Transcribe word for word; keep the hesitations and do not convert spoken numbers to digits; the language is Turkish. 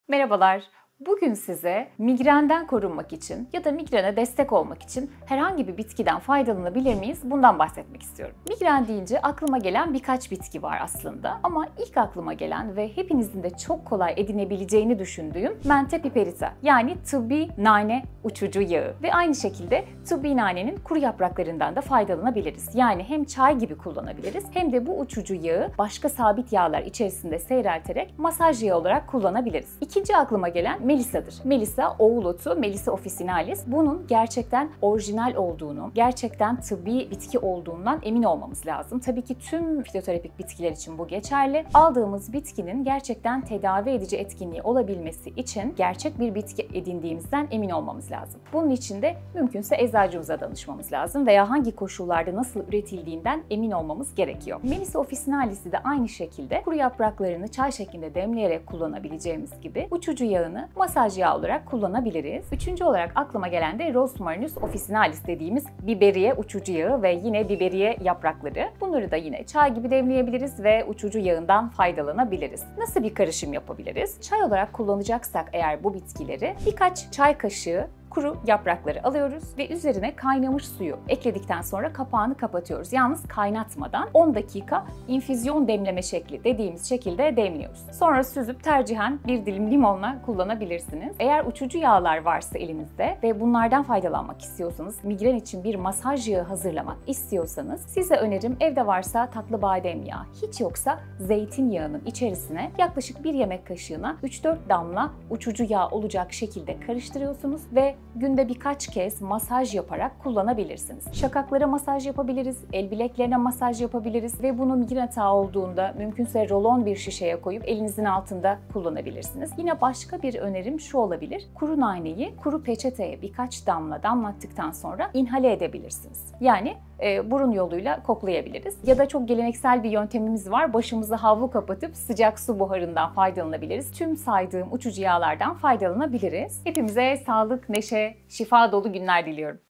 Merhabalar. Bugün size migrenden korunmak için ya da migrene destek olmak için herhangi bir bitkiden faydalanabilir miyiz? Bundan bahsetmek istiyorum. Migren deyince aklıma gelen birkaç bitki var aslında ama ilk aklıma gelen ve hepinizin de çok kolay edinebileceğini düşündüğüm Menthe piperita, yani tıbbi nane uçucu yağı ve aynı şekilde tıbbi nanenin kuru yapraklarından da faydalanabiliriz. Yani hem çay gibi kullanabiliriz hem de bu uçucu yağı başka sabit yağlar içerisinde seyrelterek masaj yağı olarak kullanabiliriz. İkinci aklıma gelen Melisa'dır. Melisa oğul otu, Melisa officinalis. Bunun gerçekten orijinal olduğunu, gerçekten tıbbi bitki olduğundan emin olmamız lazım. Tabii ki tüm fitoterapik bitkiler için bu geçerli. Aldığımız bitkinin gerçekten tedavi edici etkinliği olabilmesi için gerçek bir bitki edindiğimizden emin olmamız lazım. Bunun için de mümkünse eczacımıza danışmamız lazım veya hangi koşullarda nasıl üretildiğinden emin olmamız gerekiyor. Melisa officinalis'i de aynı şekilde kuru yapraklarını çay şeklinde demleyerek kullanabileceğimiz gibi uçucu yağını masaj yağı olarak kullanabiliriz. Üçüncü olarak aklıma gelen de Rosmarinus officinalis dediğimiz biberiye uçucu yağı ve yine biberiye yaprakları. Bunları da yine çay gibi demleyebiliriz ve uçucu yağından faydalanabiliriz. Nasıl bir karışım yapabiliriz? Çay olarak kullanacaksak eğer bu bitkileri birkaç çay kaşığı kuru yaprakları alıyoruz ve üzerine kaynamış suyu ekledikten sonra kapağını kapatıyoruz. Yalnız kaynatmadan on dakika infüzyon demleme şekli dediğimiz şekilde demliyoruz. Sonra süzüp tercihen bir dilim limonla kullanabilirsiniz. Eğer uçucu yağlar varsa elinizde ve bunlardan faydalanmak istiyorsanız, migren için bir masaj yağı hazırlamak istiyorsanız size önerim evde varsa tatlı badem yağı, hiç yoksa zeytinyağının içerisine yaklaşık bir yemek kaşığına üç dört damla uçucu yağ olacak şekilde karıştırıyorsunuz ve günde birkaç kez masaj yaparak kullanabilirsiniz. Şakaklara masaj yapabiliriz, el bileklerine masaj yapabiliriz ve bunu migren atağı olduğunda mümkünse rolon bir şişeye koyup elinizin altında kullanabilirsiniz. Yine başka bir önerim şu olabilir: kuru naneyi kuru peçeteye birkaç damla damlattıktan sonra inhale edebilirsiniz. Yani e, burun yoluyla koklayabiliriz. Ya da çok geleneksel bir yöntemimiz var. Başımızı havlu kapatıp sıcak su buharından faydalanabiliriz. Tüm saydığım uçucu yağlardan faydalanabiliriz. Hepimize sağlık, neşe, şifa dolu günler diliyorum.